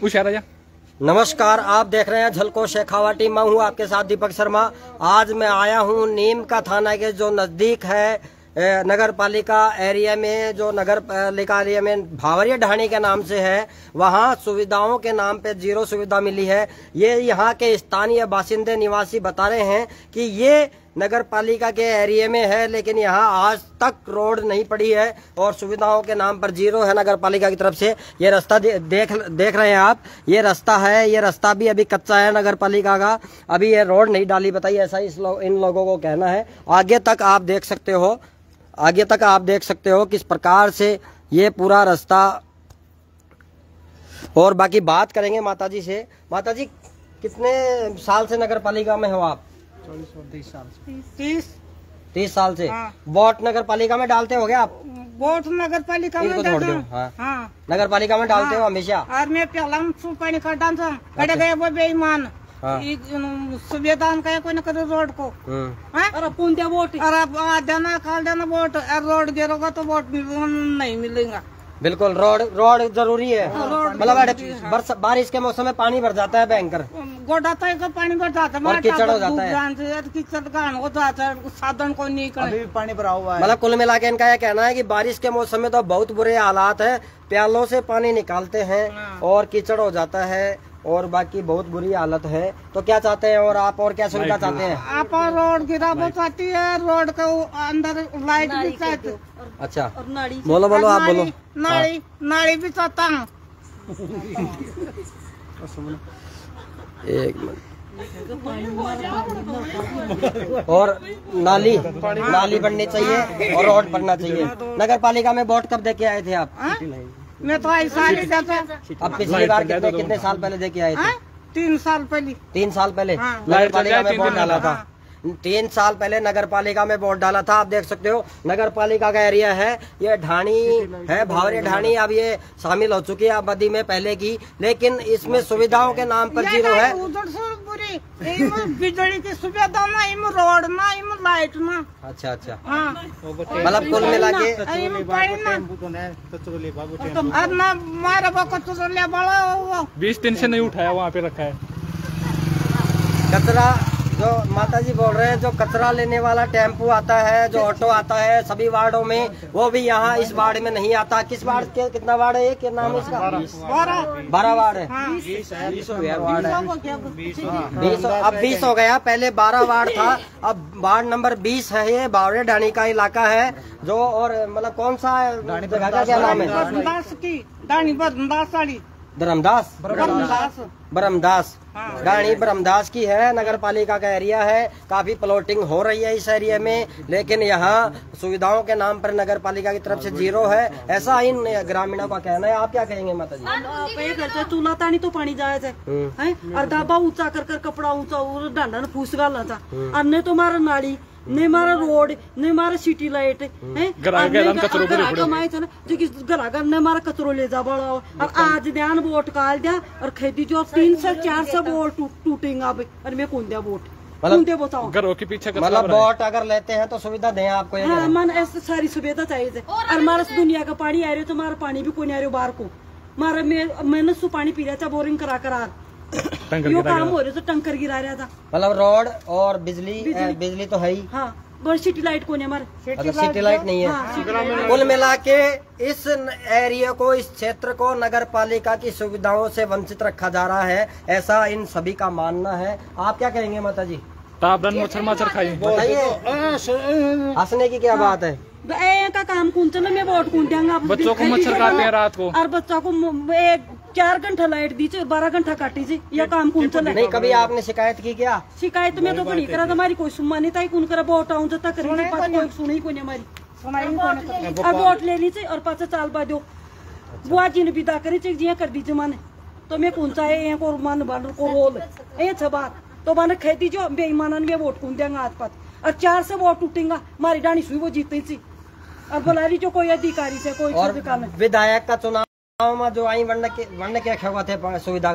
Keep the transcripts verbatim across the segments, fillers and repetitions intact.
उशारा। नमस्कार, आप देख रहे हैं झलको शेखावाटी। मैं हूँ आपके साथ दीपक शर्मा। आज मैं आया हूँ नीम का थाना के जो नजदीक है नगर पालिका एरिया में, जो नगर पालिका एरिया में भावरिया ढाणी के नाम से है, वहाँ सुविधाओं के नाम पे जीरो सुविधा मिली है। ये यहाँ के स्थानीय बासिंदे निवासी बता रहे हैं कि ये नगर पालिका के एरिया में है, लेकिन यहाँ आज तक रोड नहीं पड़ी है और सुविधाओं के नाम पर जीरो है नगर पालिका की तरफ से। ये रास्ता दे, देख देख रहे हैं आप, ये रास्ता है, ये रास्ता भी अभी कच्चा है नगर पालिका का, अभी ये रोड नहीं डाली बताइए, ऐसा इस लो, इन लोगों को कहना है। आगे तक आप देख सकते हो, आगे तक आप देख सकते हो किस प्रकार से ये पूरा रास्ता। और बाकी बात करेंगे माताजी से। माताजी, कितने साल से नगर पालिका में हो आप? तीस साल से। तीस तीस साल से। हाँ। वोट नगर पालिका में डालते हो क्या आप? वोट नगर पालिका में छोड़ दो। हाँ। हाँ। नगर पालिका में डालते हाँ। हो हमेशा? और मैं पहला पानी का डांस कड़े गए वो बेईमान हाँ। सुबेदान का कोई न करे रोड को। और कौन दिया वोट? और अब देना काल देना वोट, और रोड गिरोगा तो वोट नहीं मिलेगा। बिल्कुल, रोड रोड जरूरी है। मतलब बारिश के मौसम में पानी भर जाता है भयंकर, गोडाता है, पानी भर जाता है और कीचड़ हो जाता है, कीचड़ हो जाता है, साधन को नहीं कर, अभी पानी भरा हुआ है। मतलब कुल मिला के इनका यह कहना है कि बारिश के मौसम में तो बहुत बुरे हालात है, प्यालों से पानी निकालते हैं और कीचड़ हो जाता है और बाकी बहुत बुरी हालत है। तो क्या चाहते हैं और आप और क्या सुविधा चाहते हैं? आप रोड गिरावो चाहती है, रोड के अंदर लाइट भी चाहती। अच्छा, और नाली बोलो बोलो आप बोलो। नाली नाली भी चाहता हूँ। एक मिनट। और नाली नाली बननी चाहिए और रोड बनना चाहिए। नगर पालिका में वोट कब दे के आए थे आप? मैं तो ऐसा नहीं जाता। अब पिछली बार कितने कितने साल पहले दे के आए थे? तीन साल पहले। तीन साल पहले हाँ। नगर पालिका में वोट डाला था। तीन साल पहले नगर पालिका में वोट डाला था। आप देख सकते हो नगर पालिका का एरिया है, ये ढाणी है, भावरिया ढाणी। अब ये शामिल हो चुकी है आबादी में पहले की, लेकिन इसमें सुविधाओं के नाम पर जीरो है। उधर से बुरी बिजली की सुविधा ना, इम रोड ना, इम लाइट ना। अच्छा अच्छा, हाँ। मतलब कुल मिला के मारा कचरा बड़ा बीस दिन से नहीं उठाया, वहाँ पे रखा है कचरा। जो माताजी बोल रहे हैं, जो कचरा लेने वाला टेम्पू आता है, जो ऑटो आता है सभी वार्डों में, वो भी यहाँ इस वार्ड में नहीं आता। किस वार्ड के कितना वार्ड है? क्या नाम है इसका? बारह वार्ड है। बीस वार्ड है, बीस अब बीस हो गया। पहले बारह वार्ड था, अब वार्ड नंबर बीस है। ये भावरिया ढाणी का इलाका है जो, और मतलब कौन सा जगह का क्या नाम है? धर्मदास ब्रह्मदास ढाणी ब्रह्मदास की है, नगर पालिका का एरिया है। काफी प्लॉटिंग हो रही है इस एरिया में, लेकिन यहाँ सुविधाओं के नाम पर नगर पालिका की तरफ से जीरो है, ऐसा इन ग्रामीणों का कहना है। आप क्या कहेंगे माता जी? चूल्हा तानी तो पानी जाए थे और डाबा ऊंचा कर कर कपड़ा ऊंचा और डांडा ने फूस गाला था। अन्य तो मारा नाली नहीं, मारा रोड नहीं, मारा सिटी लाइट है, कमाए थे ना जो कि घरा घर ने मारा कचरो ले जा बड़ा। और आज ध्यान वोट काल दिया और खेती जो तीन से चार से वोट टूटेंगे अब, और मैं कौन दिया वोट? कौन दे बताओ? घरों के पीछे मतलब वोट अगर लेते हैं तो सुविधा दें आपको? हाँ, मन ऐसे सारी सुविधा चाहिए। और हमारा दुनिया का पानी आ रहा तो हमारा पानी भी कोई नहीं आ रहा बाहर को। मारा मैंने सु पानी पी रहा था बोरिंग करा करा, यो काम हो रहा था, टंकर गिरा रहा था। मतलब रोड और बिजली बिजली, बिजली तो है ही। हाँ, बस सिटी लाइट को नहीं, हमारे सिटी लाइट नहीं है। हाँ, कुल मिला के इस एरिया को, इस क्षेत्र को नगर पालिका की सुविधाओं से वंचित रखा जा रहा है, ऐसा इन सभी का मानना है। आप क्या कहेंगे माता जी? मच्छर मच्छर खाइए, बताइए, हंसने की क्या बात है? का काम कौन चला, मैं वोट कौन देंगे? बच्चों को मच्छर काटते हैं रात को, और बच्चों को एक चार घंटा लाइट दी, बारह घंटा काटी जी, यह काम कौन चला? नहीं, कभी आपने शिकायत की क्या? शिकायत में तो बड़ी करा, हमारी कोई सुनवानी था, कौन करा वोट आऊँ तो तक सुनी कोई हमारी, और वोट ले ली और पाँच साल बाद बुआ जी ने विदा करी जी कर दीजिए माने, तो मैं कौन सा है को मान को रोल ये बात तो माने खेती जो बेईमान में वोट कौन देंगे आज पास, और चार से वोट टूटेगा हमारी डाणी सुई वो जीते थी, और बुलारी जो कोई अधिकारी से कोई विधायक का चुनाव में जो आई वर्ण के वर्ण के रखे हुआ थे सुविधा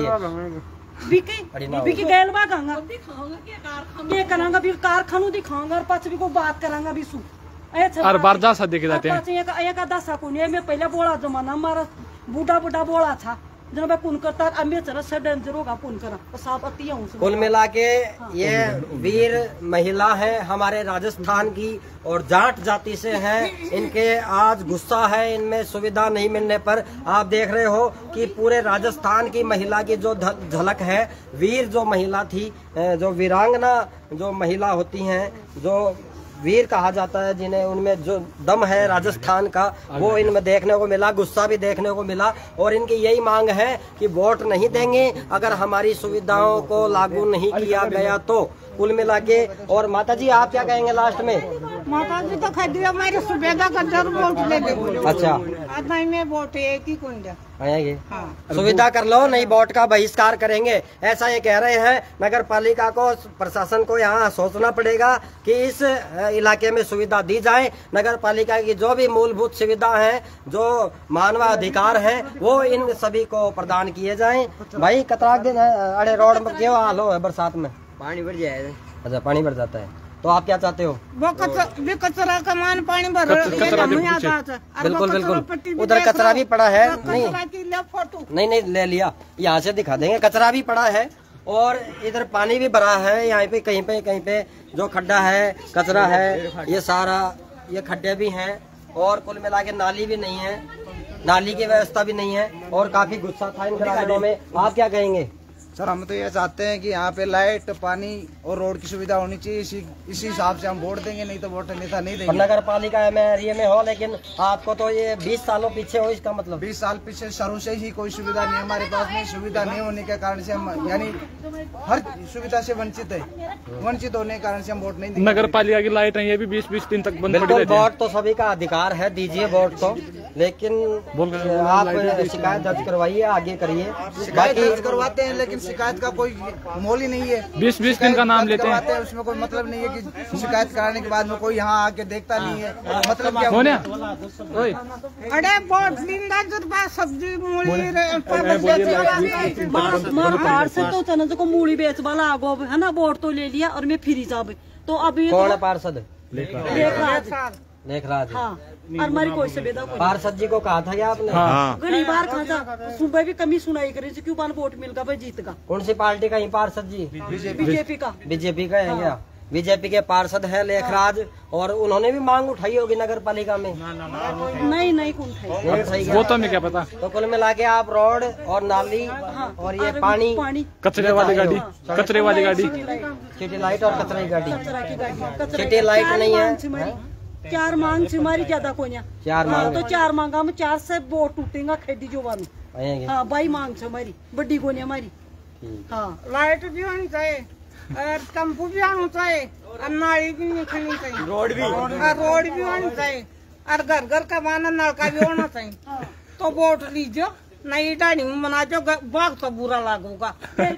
बिकी गैल बा गांगा ये करांगा फिर कारखानों दिखाऊंगा और पाँच भी को बात करांगा भी सु हर बार जा सा देखे जाते हैं। एक एक दासा को नहीं, मैं पहले बोला जमाना हमारा बूढ़ा बूढ़ा बोला था जब पुन करता अम्बे चरा से डेंजर होगा पुन करा तो साफ अति हूँ कुल मिला के ये वीर महिला है हमारे राजस्थान की और जाट जाति से हैं। इनके आज गुस्सा है इनमें सुविधा नहीं मिलने पर। आप देख रहे हो कि पूरे राजस्थान की महिला की जो झलक है, वीर जो महिला थी, जो वीरांगना जो महिला होती हैं, जो वीर कहा जाता है जिन्हें, उनमें जो दम है राजस्थान का वो इनमें देखने को मिला, गुस्सा भी देखने को मिला। और इनकी यही मांग है कि वोट नहीं देंगे अगर हमारी सुविधाओं को लागू नहीं किया गया तो। कुल मिला के। और माता जी आप क्या कहेंगे लास्ट में? माता जी तो खादी हमारी सुविधा का जरूर वोट ले दे। अच्छा नहीं में वोट है कि कौन आएंगे? हाँ। सुविधा कर लो, नहीं वोट का बहिष्कार करेंगे, ऐसा ये कह रहे हैं। नगर पालिका को, प्रशासन को यहाँ सोचना पड़ेगा कि इस इलाके में सुविधा दी जाए। नगर पालिका की जो भी मूलभूत सुविधा है, जो मानवाधिकार है, वो इन सभी को प्रदान किए जाएं। भाई कतराक दिन है, अरे रोड में क्यों हाल हो है बरसात में? पानी भर जाए। अच्छा पानी भर जाता है, तो आप क्या चाहते हो? वो कचरा, भी कचरा का मान पानी भर बिल्कुल बिल्कुल। उधर कचरा भी पड़ा है। नहीं नहीं नहीं ले लिया, यहाँ से दिखा देंगे। कचरा भी पड़ा है और इधर पानी भी भरा है। यहाँ पे कहीं पे कहीं पे जो खड्डा है, कचरा है, ये सारा ये खड्डे भी हैं। और कुल मिला के नाली भी नहीं है, नाली की व्यवस्था भी नहीं है। और काफी गुस्सा था इन ग्रामीणों में। आप क्या कहेंगे? सर हम तो ये चाहते हैं कि यहाँ पे लाइट, पानी और रोड की सुविधा होनी चाहिए। इसी इसी हिसाब से हम वोट देंगे, नहीं तो वोट नेता नहीं देंगे। नगर पालिका में एरिया में हो, लेकिन आपको तो ये बीस सालों पीछे हो, इसका मतलब बीस साल पीछे शुरू से ही कोई सुविधा नहीं हमारे पास में। सुविधा नहीं होने के कारण से हम यानी हर सुविधा से वंचित है। वंचित होने के कारण से हम वोट नहीं देंगे। नगर पालिका की लाइट है, ये भी बीस बीस दिन तक बंद पड़ी रहती है। वोट तो सभी का अधिकार है, दीजिए वोट तो, लेकिन आप शिकायत दर्ज करवाइए, आगे करिए। शिकायत दर्ज करवाते हैं लेकिन शिकायत का कोई मोल ही नहीं है। बीस बीस दिन का नाम लेते हैं, उसमें कोई मतलब नहीं है कि शिकायत कराने के बाद में कोई यहाँ आके देखता नहीं है। मतलब क्या होने अरे बहुत दिन सब्जी मूली बाहर से तो चना को मूली बेच वाला आगो है ना, वोट तो ले लिया और मैं फिर जाब। तो अभी कौन है पार्षद? लेखराज। लेखराज हाँ, और हमारी कोई सुविधा कोई। पार्षद जी को कहा था क्या आपने? हाँ। घनी बार कहा था, सुबह भी कमी सुनाई करे क्यों बार वोट मिलगा भाई जीत का। कौन सी पार्टी का ही पार्षद जी? बीजेपी का। बीजेपी का है क्या? बीजेपी के पार्षद है लेखराज, और उन्होंने भी मांग उठाई होगी नगर पालिका में। नहीं नहीं कौन उठाई, वो तो हमें क्या पता। तो कुल मिला के आप रोड और नाली और ये पानी, पानी, कचरे वाली गाड़ी, कचरे वाली गाड़ी, सिटी लाइट और कचरे की गाड़ी। कचरा की गाड़ी, सिटी लाइट नहीं है। चार मांग से हमारी ज्यादा कोई चार मांग तो चार मांगा में चार से वोट टूटेगा खेती जो वाली। हाँ बाई मांग से हमारी बड़ी कोनी हमारी। हाँ लाइट भी होनी चाहिए और टेम्पू भी आना चाहिए और नाली भी निकलनी चाहिए, रोड भी और रोड भी होनी चाहिए और घर घर का माना नलका भी होना चाहिए। तो वोट लीजिए, नहीं डाणी में बना जो बाग तो बुरा लागूगा।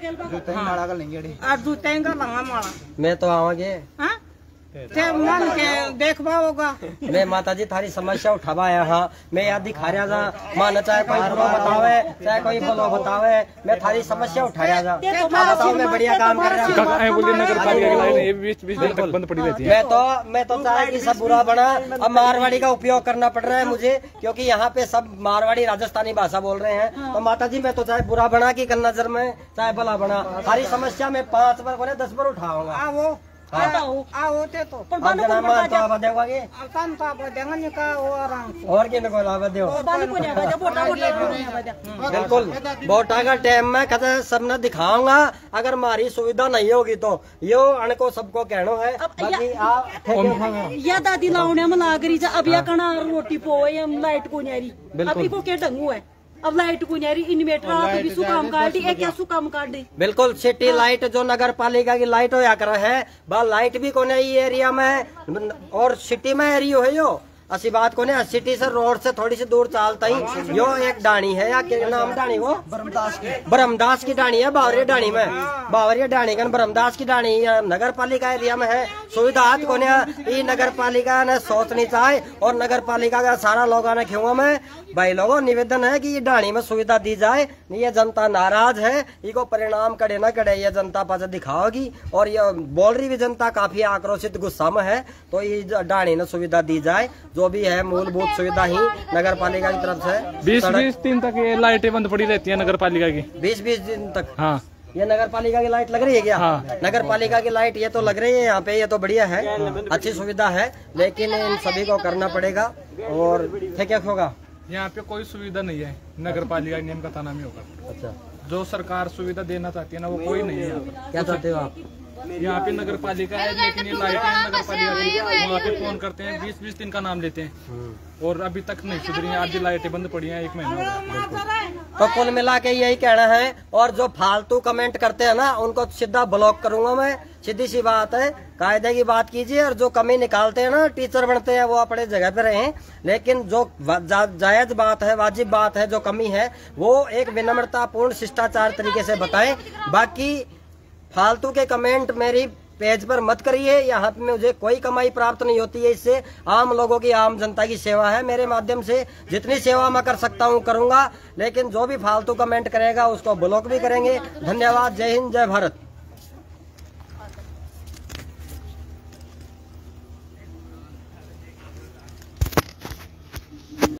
और जूते का लंगा मारा मैं तो आवागे मन के देखवा होगा। मैं माता जी थारी समस्या उठावा है। हाँ मैं यहाँ दिखा रहा था, मान चाहे कोई बुरा बतावे चाहे कोई बोलो बतावे, मैं थारी समस्या उठाया था। बताओ मैं बढ़िया काम कर रहा हूँ। बोलिए नगर पालिका की लाइट ये बीस बीस दिन तक बंद पड़ी रहती है। मैं तो मैं तो चाहे कि सब बुरा बना, अब मारवाड़ी का उपयोग करना पड़ रहा है मुझे, क्योंकि यहाँ पे सब मारवाड़ी राजस्थानी भाषा बोल रहे हैं। तो माता जी मैं तो चाहे बुरा बना की नजर में चाहे भला बना, सारी समस्या में पांच बार को दस बार उठाऊंगा। आओ आओ आओ ते तो अब जना मान तो आवाज देगा के तन तो आप देंगे का वो आराम से और के को आवाज दो। बाली को नहीं आवाज, वोटा वोटा बिल्कुल वोटा का टाइम में कहते सब न दिखाऊंगा। अगर हमारी सुविधा नहीं होगी तो यो अनको सबको कहना है। बाकी आप या दादी लाउने में लाग रही अब या कना रोटी पोए हम लाइट को नहीं अभी को क्या ढंगू है। अब लाइट को नहीं इन्वर्टर आप भी सु काम काट दी, क्या सु काम काट दी। बिल्कुल सिटी लाइट जो नगर पालिका की लाइट हो या कर है, बा लाइट भी को नहीं एरिया में और सिटी में एरियो है। यो ऐसी बात को नहीं, सिटी से रोड से थोड़ी सी दूर चालता ही यो एक डाणी है या क्या नाम डाणी वो ब्रह्मदास की ब्रह्मदास की डाणी है। बावरिया डाणी में बावरिया डाणी का ब्रह्मदास की डाणी नगर पालिका एरिया में है। सुविधा को नहीं नगर पालिका ने सोचनी चाहे और नगर पालिका का सारा लोगों ने क्यों में भाई लोगों निवेदन है कि ये डाणी में सुविधा दी जाए। ये जनता नाराज है, इसको परिणाम कड़े न कड़े ये जनता पास दिखाओगी और ये बोल रही भी जनता काफी आक्रोशित गुस्सा में है। तो ये डाणी ने सुविधा दी जाए। जो भी है मूलभूत सुविधा ही नगर पालिका की तरफ से बीस बीस दिन तक ये लाइटें बंद पड़ी रहती है नगर पालिका की। बीस बीस दिन तक। हाँ ये नगर पालिका की लाइट लग रही है क्या? हाँ। नगर पालिका की लाइट ये तो लग रही है यहाँ पे, ये तो बढ़िया है, अच्छी सुविधा है, लेकिन इन सभी को करना पड़ेगा। और क्या होगा यहाँ पे कोई सुविधा नहीं है नगर पालिका नियम का थाना में होकर। अच्छा, जो सरकार सुविधा देना चाहती है ना वो कोई नहीं है यहाँ पे। क्या चाहते हो आप? यहाँ पे नगर पालिका है लेकिन ये लाइटें नगर पालिका की वहाँ पे फोन करते हैं, बीस बीस दिन का नाम लेते हैं और अभी तक नहीं सुधरी है। आज लाइटें बंद पड़ी हैं एक महीना हो गया। तो कुल मिला के यही कहना है। और जो फालतू कमेंट करते हैं ना उनको सीधा ब्लॉक करूंगा मैं, सीधी सी बात है। कायदे की बात कीजिए और जो कमी निकालते हैं ना, टीचर बनते हैं वो अपने जगह पे रहें, लेकिन जो जा, जायज बात है, वाजिब बात है, जो कमी है वो एक विनम्रतापूर्ण शिष्टाचार तरीके से बताएं। बाकी फालतू के कमेंट मेरी पेज पर मत करिए। यहाँ पे मुझे कोई कमाई प्राप्त नहीं होती है इससे। आम लोगों की, आम जनता की सेवा है। मेरे माध्यम से जितनी सेवा मैं कर सकता हूँ करूंगा, लेकिन जो भी फालतू कमेंट करेगा उसको ब्लॉक भी करेंगे। धन्यवाद। जय हिंद, जय भारत।